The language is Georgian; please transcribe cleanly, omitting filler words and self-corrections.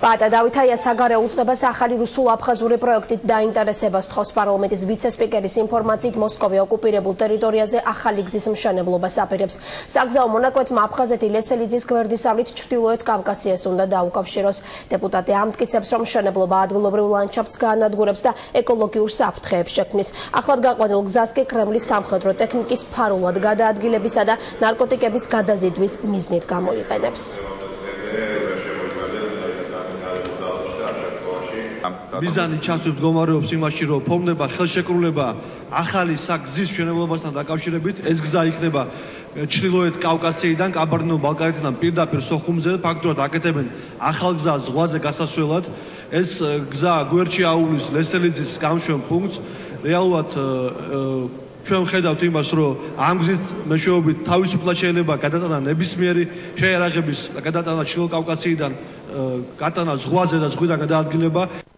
პატა დავითაია საგარეო უწყებას ახალი რუსულ-აფხაზური პროექტით დაინტერესებას თხოვს პარლამენტის ვიცე-სპიკერის ინფორმაციით მოსკოვი ოკუპირებულ ტერიტორიაზე ახალი გზის მშენებლობას აპირებს. საგზაო მონაკვეთმა აფხაზეთი ლესელიძის გვერდისავლით ჩრდილოეთ კავკასიას უნდა დაუკავშიროს. დეპუტატი ამტკიცებს, რომ მშენებლობა ადგილობრივ ლანდშაფტს გაანადგურებს და ეკოლოგიურ საფრთხეებს შექმნის. ახლად გაყვანილ გზას კი კრემლის სამხედრო ტექნიკის ფარულად გადაადგილებისა და ნარკოტიკების გადაზიდვის მიზნით გამოიყენებს. მიზანი ჩასვებს მდგომარეობს იმაში, რომ ფორმდება ხელშეკრულება ახალი გზის მშენებლობასთან დაკავშირებით. ეს გზა იქნება ჩრდილოეთ კავკასიიდან კაბარდინო-ბალკარეთიდან პირდაპირ სოხუმზე, ფაქტურად აკეთებენ ახალ გზას ზღვაზე გასასვლელად. ეს გზა გვერდში აუვლის ლესელიძის გამშვენ პუნქტს. რეალურად ჩვენ ვხედავთ იმას, რომ ამ გზის მეშვეობით თავისუფლად შეიძლება გადატანა ნებისმიერი შეიარაღების გადატანა ჩრდილო კავკასიიდან, გადატანა ზღვაზე და ზღვიდან გადაადგილება.